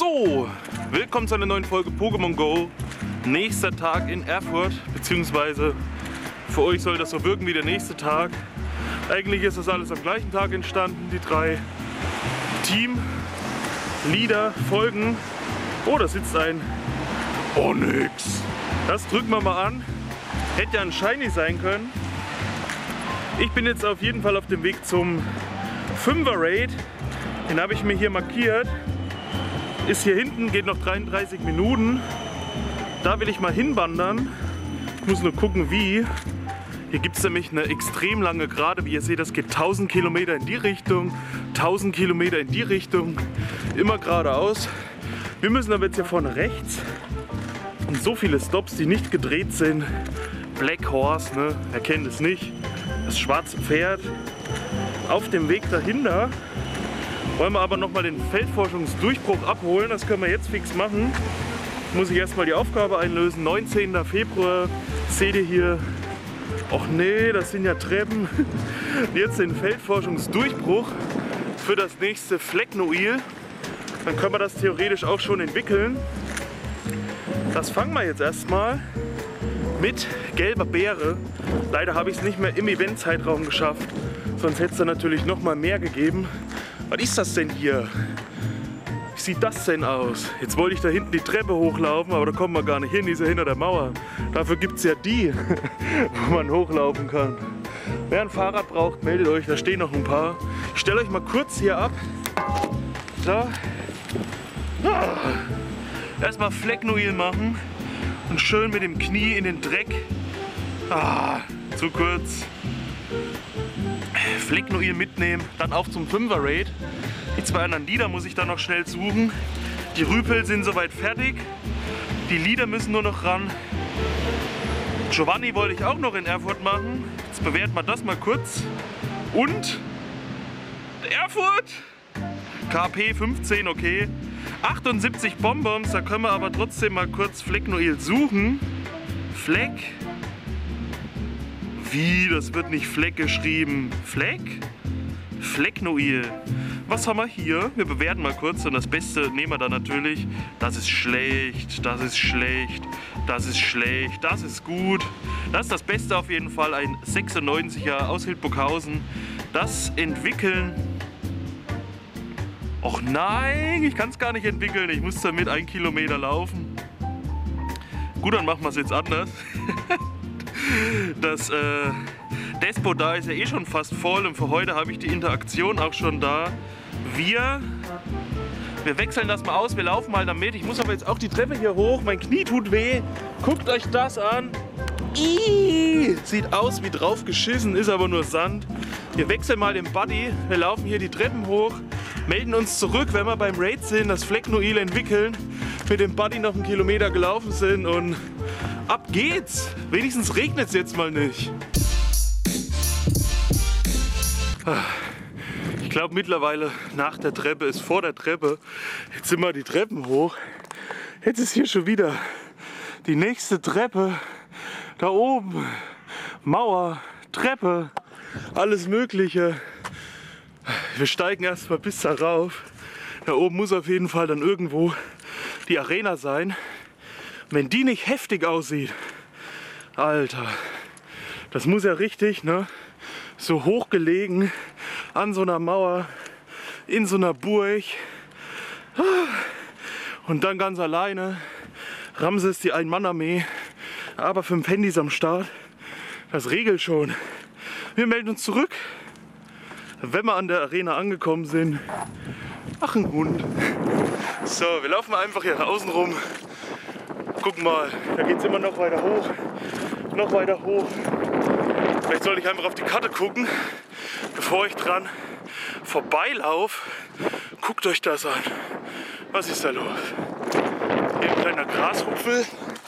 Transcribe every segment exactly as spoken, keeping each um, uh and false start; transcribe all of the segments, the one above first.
So, willkommen zu einer neuen Folge Pokémon Go. Nächster Tag in Erfurt, beziehungsweise für euch soll das so wirken wie der nächste Tag. Eigentlich ist das alles am gleichen Tag entstanden, die drei Team-Leader folgen. Oh, da sitzt ein Onyx. Das drücken wir mal an. Hätte ja ein Shiny sein können. Ich bin jetzt auf jeden Fall auf dem Weg zum fünfer Raid. Den habe ich mir hier markiert. Ist hier hinten, geht noch dreiunddreißig Minuten. Da will ich mal hinwandern. Ich muss nur gucken, wie. Hier gibt es nämlich eine extrem lange Gerade. Wie ihr seht, das geht tausend Kilometer in die Richtung, tausend Kilometer in die Richtung. Immer geradeaus. Wir müssen aber jetzt hier vorne rechts. Und so viele Stops, die nicht gedreht sind. Black Horse, ne? Wer kennt es nicht? Das schwarze Pferd. Auf dem Weg dahinter wollen wir aber nochmal den Feldforschungsdurchbruch abholen. Das können wir jetzt fix machen. Muss ich erstmal die Aufgabe einlösen. neunzehnten Februar seht ihr hier. Och nee, das sind ja Treppen. Jetzt den Feldforschungsdurchbruch für das nächste Flecknoil. Dann können wir das theoretisch auch schon entwickeln. Das fangen wir jetzt erstmal mit gelber Beere. Leider habe ich es nicht mehr im Eventzeitraum geschafft. Sonst hätte es da natürlich noch mal mehr gegeben. Was ist das denn hier? Wie sieht das denn aus? Jetzt wollte ich da hinten die Treppe hochlaufen, aber da kommen wir gar nicht hin, die ist ja hinter der Mauer. Dafür gibt es ja die, wo man hochlaufen kann. Wer ein Fahrrad braucht, meldet euch, da stehen noch ein paar. Ich stelle euch mal kurz hier ab. So. Erstmal Flecknoil machen und schön mit dem Knie in den Dreck. Ah, zu kurz. Flecknoil mitnehmen, dann auf zum fünfer Raid. Die zwei anderen Lieder muss ich dann noch schnell suchen. Die Rüpel sind soweit fertig. Die Lieder müssen nur noch ran. Giovanni wollte ich auch noch in Erfurt machen. Jetzt bewerten wir das mal kurz. Und Erfurt! K P fünfzehn, okay. achtundsiebzig Bonbons, da können wir aber trotzdem mal kurz Flecknoil suchen. Fleck. Wie? Das wird nicht Fleck geschrieben. Fleck? Flecknoil. Was haben wir hier? Wir bewerten mal kurz und das Beste nehmen wir dann natürlich. Das ist schlecht, das ist schlecht, das ist schlecht, das ist gut. Das ist das Beste auf jeden Fall, ein sechsundneunziger aus Hildburghausen. Das entwickeln. Och nein, ich kann es gar nicht entwickeln. Ich muss damit ein Kilometer laufen. Gut, dann machen wir es jetzt anders. Das äh, Despo da ist ja eh schon fast voll und für heute habe ich die Interaktion auch schon da. Wir, wir wechseln das mal aus, wir laufen mal damit. Ich muss aber jetzt auch die Treppe hier hoch, mein Knie tut weh. Guckt euch das an. Iii, sieht aus wie drauf geschissen, ist aber nur Sand. Wir wechseln mal den Buddy, wir laufen hier die Treppen hoch, melden uns zurück, wenn wir beim Raid sind, das Flecknoil entwickeln, mit dem Buddy noch einen Kilometer gelaufen sind und ab geht's! Wenigstens regnet es jetzt mal nicht. Ich glaube mittlerweile nach der Treppe ist vor der Treppe. Jetzt sind wir die Treppen hoch. Jetzt ist hier schon wieder die nächste Treppe. Da oben Mauer, Treppe, alles Mögliche. Wir steigen erstmal bis da rauf. Da oben muss auf jeden Fall dann irgendwo die Arena sein. Wenn die nicht heftig aussieht, Alter, das muss ja richtig, ne, so hoch gelegen, an so einer Mauer, in so einer Burg und dann ganz alleine, Ramses die Ein-Mann-Armee, aber fünf Handys am Start, das regelt schon. Wir melden uns zurück, wenn wir an der Arena angekommen sind. Ach, ein Hund. So, wir laufen einfach hier außen rum. Guck mal, da geht es immer noch weiter hoch, noch weiter hoch. Vielleicht sollte ich einfach auf die Karte gucken, bevor ich dran vorbeilaufe. Guckt euch das an. Was ist da los? Hier ein kleiner Grashupfel.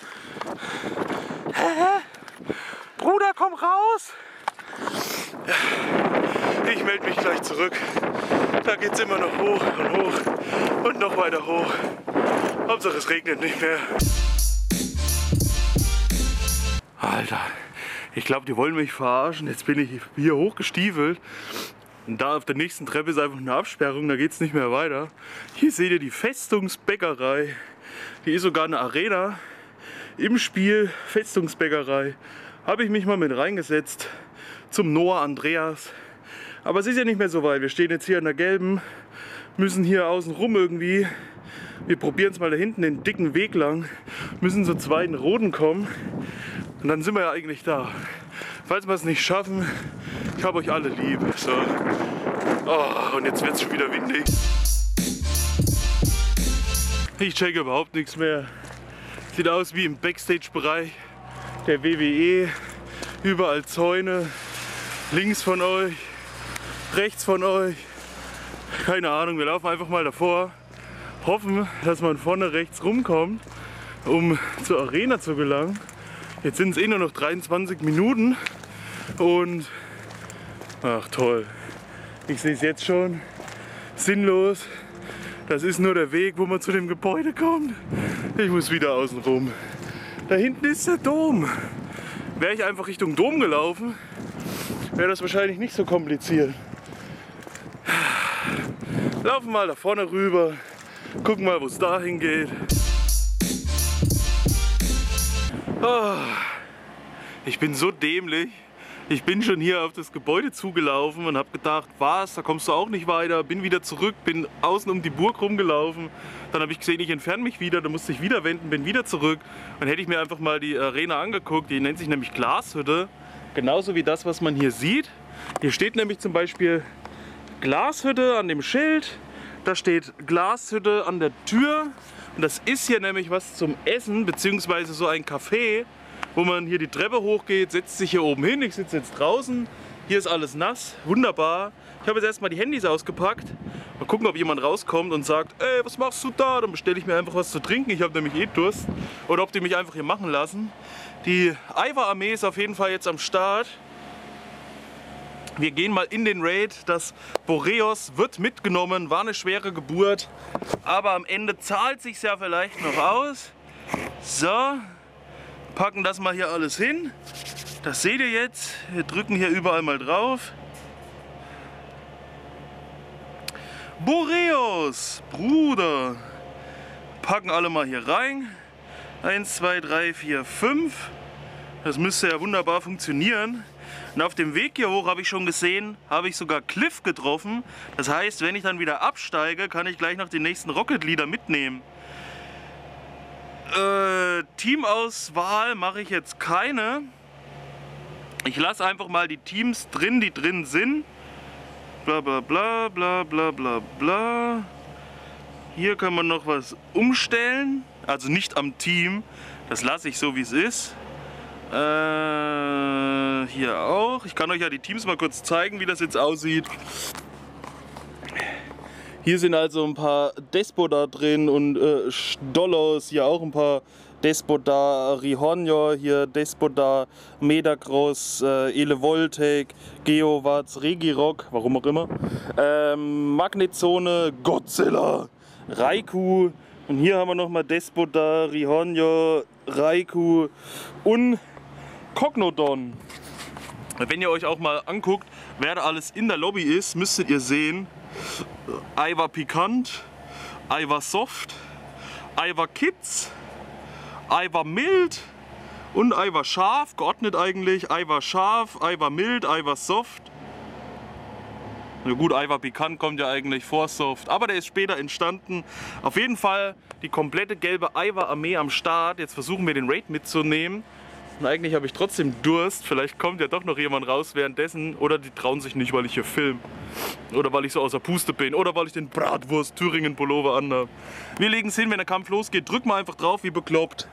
Hä? Bruder, komm raus! Ich melde mich gleich zurück. Da geht es immer noch hoch und hoch und noch weiter hoch. Hauptsache es regnet nicht mehr. Alter, ich glaube, die wollen mich verarschen. Jetzt bin ich hier hochgestiefelt Und da auf der nächsten Treppe ist einfach eine Absperrung, da geht es nicht mehr weiter. Hier seht ihr die Festungsbäckerei. Hier ist sogar eine Arena im Spiel, Festungsbäckerei. Habe ich mich mal mit reingesetzt zum Noah Andreas. Aber es ist ja nicht mehr so weit. Wir stehen jetzt hier an der gelben, müssen hier außen rum irgendwie. Wir probieren es mal da hinten den dicken Weg lang, müssen zur zweiten roten kommen und dann sind wir ja eigentlich da. Falls wir es nicht schaffen, ich habe euch alle lieb. So. Oh, und jetzt wird es schon wieder windig. Ich checke überhaupt nichts mehr. Sieht aus wie im Backstage-Bereich der W W E. Überall Zäune. Links von euch, rechts von euch. Keine Ahnung, wir laufen einfach mal davor. Hoffen, dass man vorne rechts rumkommt, um zur Arena zu gelangen. Jetzt sind es eh nur noch dreiundzwanzig Minuten und ach toll, ich sehe es jetzt schon, sinnlos. Das ist nur der Weg, wo man zu dem Gebäude kommt. Ich muss wieder außen rum. Da hinten ist der Dom. Wäre ich einfach Richtung Dom gelaufen, wäre das wahrscheinlich nicht so kompliziert. Laufen mal da vorne rüber. Gucken mal, wo es dahin geht. Oh, ich bin so dämlich. Ich bin schon hier auf das Gebäude zugelaufen und habe gedacht, was, da kommst du auch nicht weiter. Bin wieder zurück, bin außen um die Burg rumgelaufen. Dann habe ich gesehen, ich entferne mich wieder, dann musste ich wieder wenden, bin wieder zurück. Und hätte ich mir einfach mal die Arena angeguckt, die nennt sich nämlich Glashütte. Genauso wie das, was man hier sieht. Hier steht nämlich zum Beispiel Glashütte an dem Schild. Da steht Glashütte an der Tür und das ist hier nämlich was zum Essen, beziehungsweise so ein Café, wo man hier die Treppe hochgeht, setzt sich hier oben hin, ich sitze jetzt draußen, hier ist alles nass, wunderbar. Ich habe jetzt erstmal die Handys ausgepackt, mal gucken, ob jemand rauskommt und sagt, ey, was machst du da? Dann bestelle ich mir einfach was zu trinken, ich habe nämlich eh Durst. Oder ob die mich einfach hier machen lassen. Die Aiwa-Armee ist auf jeden Fall jetzt am Start. Wir gehen mal in den Raid. Das Boreos wird mitgenommen, war eine schwere Geburt, aber am Ende zahlt sich ja vielleicht noch aus. So, packen das mal hier alles hin. Das seht ihr jetzt. Wir drücken hier überall mal drauf. Boreos, Bruder. Packen alle mal hier rein. eins, zwei, drei, vier, fünf. Das müsste ja wunderbar funktionieren. Und auf dem Weg hier hoch habe ich schon gesehen, habe ich sogar Cliff getroffen. Das heißt, wenn ich dann wieder absteige, kann ich gleich noch die nächsten Rocket Leader mitnehmen. Äh, Teamauswahl mache ich jetzt keine. Ich lasse einfach mal die Teams drin, die drin sind. Bla bla bla bla bla bla bla. Hier kann man noch was umstellen. Also nicht am Team. Das lasse ich so, wie es ist. Äh, hier auch. Ich kann euch ja die Teams mal kurz zeigen, wie das jetzt aussieht. Hier sind also ein paar Despota drin und äh, Stollos, hier auch ein paar Despota, Rihonjo, hier Despota, Metacross, äh, Elevoltec, Geowatts, Regirock, warum auch immer, ähm, Magnetzone, Godzilla, Raikou und hier haben wir nochmal Despota, Rihonjo, Raikou und Cognodon. Wenn ihr euch auch mal anguckt, wer da alles in der Lobby ist, müsstet ihr sehen, Aiwa Pikant, Aiwa Soft, Aiwa Kids, Aiwa Mild und Aiwa Scharf, geordnet eigentlich, Aiwa Scharf, Aiwa Mild, Aiwa Soft. Na gut, Aiwa Pikant kommt ja eigentlich vor Soft, aber der ist später entstanden. Auf jeden Fall die komplette gelbe Aiwa-Armee am Start. Jetzt versuchen wir den Raid mitzunehmen. Und eigentlich habe ich trotzdem Durst. Vielleicht kommt ja doch noch jemand raus währenddessen. Oder die trauen sich nicht, weil ich hier filme. Oder weil ich so außer Puste bin. Oder weil ich den Bratwurst-Thüringen-Pullover anhabe. Wir legen es hin, wenn der Kampf losgeht. Drück mal einfach drauf, wie bekloppt.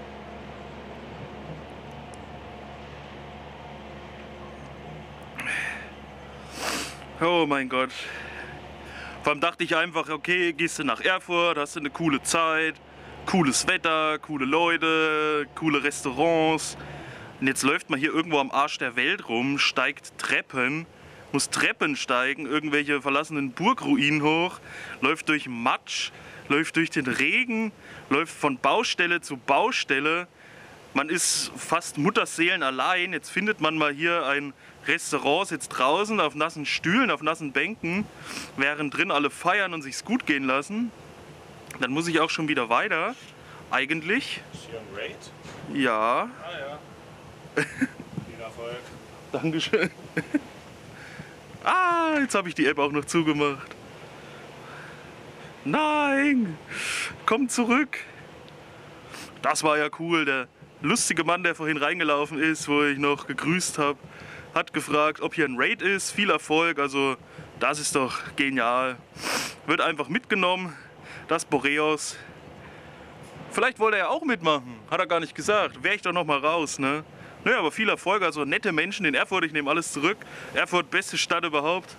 Oh mein Gott. Vor allem dachte ich einfach, okay, gehst du nach Erfurt, hast du eine coole Zeit. Cooles Wetter, coole Leute, coole Restaurants. Und jetzt läuft man hier irgendwo am Arsch der Welt rum, steigt Treppen, muss Treppen steigen, irgendwelche verlassenen Burgruinen hoch, läuft durch Matsch, läuft durch den Regen, läuft von Baustelle zu Baustelle. Man ist fast Mutterseelen allein. Jetzt findet man mal hier ein Restaurant sitzt draußen auf nassen Stühlen, auf nassen Bänken, während drin alle feiern und sich's gut gehen lassen. Dann muss ich auch schon wieder weiter. Eigentlich. Ist hier ein Raid? Ja. Ah ja. Viel Erfolg. Dankeschön. Ah, jetzt habe ich die App auch noch zugemacht. Nein! Komm zurück! Das war ja cool. Der lustige Mann, der vorhin reingelaufen ist, wo ich noch gegrüßt habe, hat gefragt, ob hier ein Raid ist. Viel Erfolg, also das ist doch genial. Wird einfach mitgenommen, das Boreos. Vielleicht wollte er ja auch mitmachen, hat er gar nicht gesagt. Wäre ich doch noch mal raus, ne? Naja, aber viel Erfolg, also nette Menschen in Erfurt, ich nehme alles zurück. Erfurt, beste Stadt überhaupt.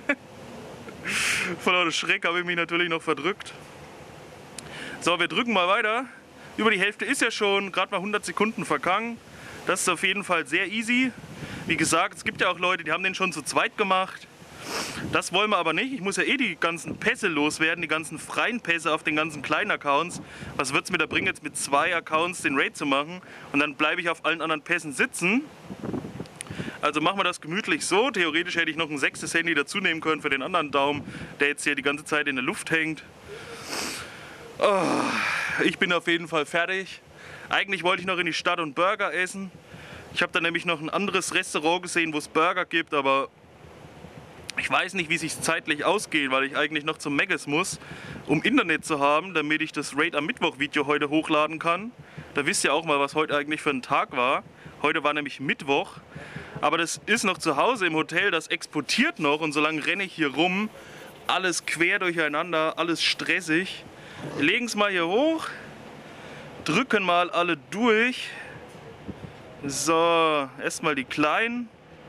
Von lauter Schreck habe ich mich natürlich noch verdrückt. So, wir drücken mal weiter. Über die Hälfte ist ja schon, gerade mal hundert Sekunden vergangen. Das ist auf jeden Fall sehr easy. Wie gesagt, es gibt ja auch Leute, die haben den schon zu zweit gemacht. Das wollen wir aber nicht. Ich muss ja eh die ganzen Pässe loswerden, die ganzen freien Pässe auf den ganzen kleinen Accounts. Was wird es mir da bringen, jetzt mit zwei Accounts den Raid zu machen? Und dann bleibe ich auf allen anderen Pässen sitzen. Also machen wir das gemütlich so. Theoretisch hätte ich noch ein sechstes Handy dazu nehmen können für den anderen Daumen, der jetzt hier die ganze Zeit in der Luft hängt. Oh, ich bin auf jeden Fall fertig. Eigentlich wollte ich noch in die Stadt und Burger essen. Ich habe da nämlich noch ein anderes Restaurant gesehen, wo es Burger gibt, aber ich weiß nicht, wie es sich zeitlich ausgeht, weil ich eigentlich noch zum Mc's muss, um Internet zu haben, damit ich das Raid am Mittwoch-Video heute hochladen kann. Da wisst ihr auch mal, was heute eigentlich für ein Tag war. Heute war nämlich Mittwoch. Aber das ist noch zu Hause im Hotel, das exportiert noch und solange renne ich hier rum. Alles quer durcheinander, alles stressig. Wir legen es mal hier hoch, drücken mal alle durch. So, erstmal die kleinen.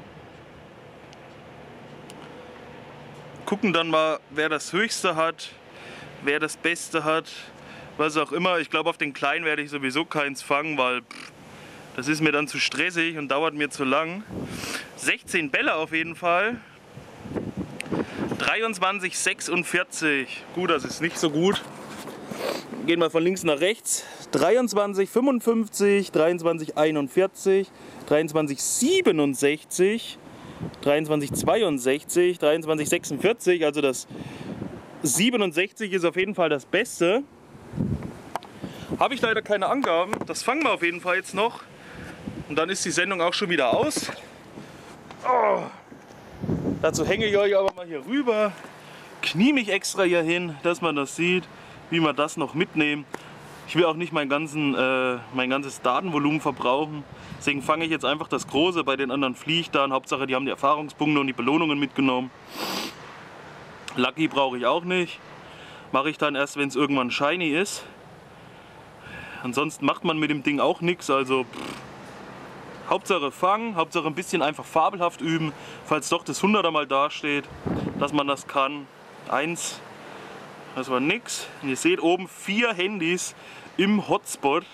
Gucken dann mal, wer das höchste hat, wer das Beste hat, was auch immer. Ich glaube, auf den kleinen werde ich sowieso keins fangen, weil pff, das ist mir dann zu stressig und dauert mir zu lang. sechzehn Bälle auf jeden Fall. dreiundzwanzig sechsundvierzig. Gut, das ist nicht so gut. Gehen wir von links nach rechts. dreiundzwanzig fünfundfünfzig, dreiundzwanzig einundvierzig, dreiundzwanzig siebenundsechzig. dreiundzwanzig zweiundsechzig, dreiundzwanzig sechsundvierzig, also das siebenundsechzig ist auf jeden Fall das Beste. Habe ich leider keine Angaben, das fangen wir auf jeden Fall jetzt noch. Und dann ist die Sendung auch schon wieder aus. Oh. Dazu hänge ich euch aber mal hier rüber, knie mich extra hier hin, dass man das sieht, wie wir das noch mitnehmen. Ich will auch nicht mein, ganzen, äh, mein ganzes Datenvolumen verbrauchen. Deswegen fange ich jetzt einfach das Große, bei den anderen fliehe ich dann. Hauptsache, die haben die Erfahrungspunkte und die Belohnungen mitgenommen. Lucky brauche ich auch nicht. Mache ich dann erst, wenn es irgendwann shiny ist. Ansonsten macht man mit dem Ding auch nichts. Also pff. Hauptsache fangen, Hauptsache ein bisschen einfach fabelhaft üben. Falls doch das hunderter mal dasteht, dass man das kann. Eins, das war nix. Und ihr seht oben vier Handys im Hotspot.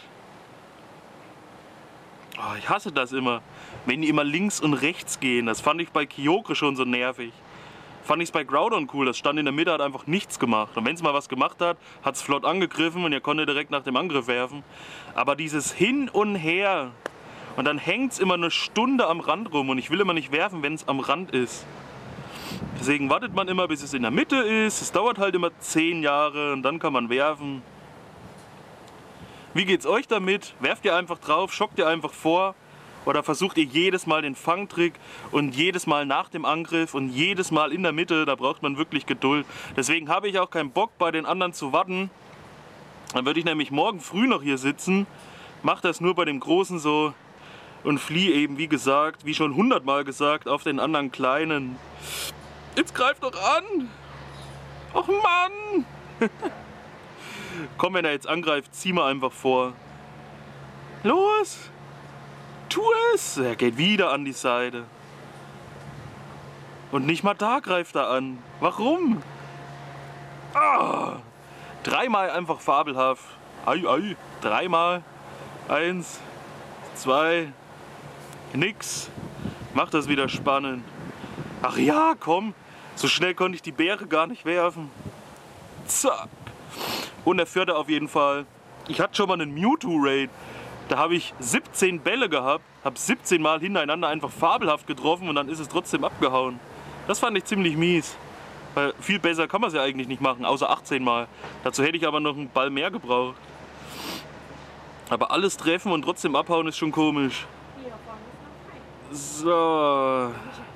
Oh, ich hasse das immer, wenn die immer links und rechts gehen. Das fand ich bei Kyogre schon so nervig. Fand ich es bei Groudon cool, das stand in der Mitte, hat einfach nichts gemacht. Und wenn es mal was gemacht hat, hat es flott angegriffen und ihr konntet direkt nach dem Angriff werfen. Aber dieses Hin und Her und dann hängt es immer eine Stunde am Rand rum und ich will immer nicht werfen, wenn es am Rand ist. Deswegen wartet man immer, bis es in der Mitte ist. Es dauert halt immer zehn Jahre und dann kann man werfen. Wie geht's euch damit? Werft ihr einfach drauf, schockt ihr einfach vor oder versucht ihr jedes Mal den Fangtrick und jedes Mal nach dem Angriff und jedes Mal in der Mitte, da braucht man wirklich Geduld. Deswegen habe ich auch keinen Bock, bei den anderen zu warten. Dann würde ich nämlich morgen früh noch hier sitzen, mache das nur bei dem Großen so und fliehe eben, wie gesagt, wie schon hundertmal gesagt, auf den anderen Kleinen. Jetzt greift doch an! Och Mann! Komm, wenn er jetzt angreift, zieh mal einfach vor. Los! Tu es! Er geht wieder an die Seite. Und nicht mal da greift er an. Warum? Ah! Dreimal einfach fabelhaft. Ei, ei. Dreimal. Eins, zwei. Nix. Macht das wieder spannend. Ach ja, komm. So schnell konnte ich die Beere gar nicht werfen. Zack. Und der vierte auf jeden Fall. Ich hatte schon mal einen Mewtwo-Raid. Da habe ich siebzehn Bälle gehabt, habe siebzehn Mal hintereinander einfach fabelhaft getroffen und dann ist es trotzdem abgehauen. Das fand ich ziemlich mies. Weil viel besser kann man es ja eigentlich nicht machen, außer achtzehn Mal. Dazu hätte ich aber noch einen Ball mehr gebraucht. Aber alles treffen und trotzdem abhauen ist schon komisch. So.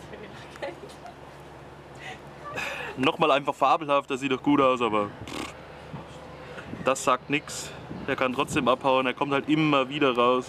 Nochmal einfach fabelhaft, das sieht doch gut aus, aber das sagt nichts. Der kann trotzdem abhauen, er kommt halt immer wieder raus.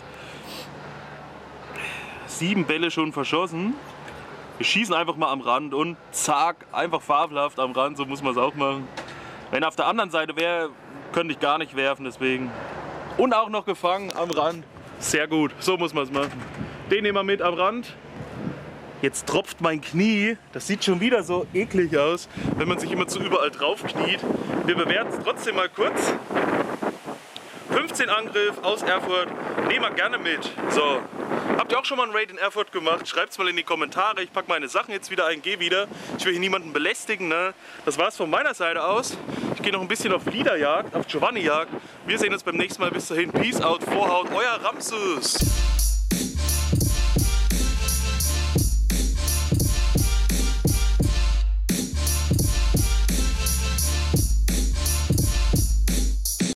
Sieben Bälle schon verschossen. Wir schießen einfach mal am Rand und zack, einfach fabelhaft am Rand, so muss man es auch machen. Wenn er auf der anderen Seite wäre, könnte ich gar nicht werfen, deswegen. Und auch noch gefangen am Rand. Sehr gut, so muss man es machen. Den nehmen wir mit am Rand. Jetzt tropft mein Knie. Das sieht schon wieder so eklig aus, wenn man sich immer zu überall drauf kniet. Wir bewerten es trotzdem mal kurz. fünfzehn Angriff aus Erfurt, nehmen wir gerne mit. So, habt ihr auch schon mal einen Raid in Erfurt gemacht? Schreibt es mal in die Kommentare. Ich packe meine Sachen jetzt wieder ein, gehe wieder. Ich will hier niemanden belästigen. Ne? Das war es von meiner Seite aus. Ich gehe noch ein bisschen auf Liederjagd, auf Giovanni-Jagd. Wir sehen uns beim nächsten Mal. Bis dahin, Peace out, Vorhaut, euer Ramsus.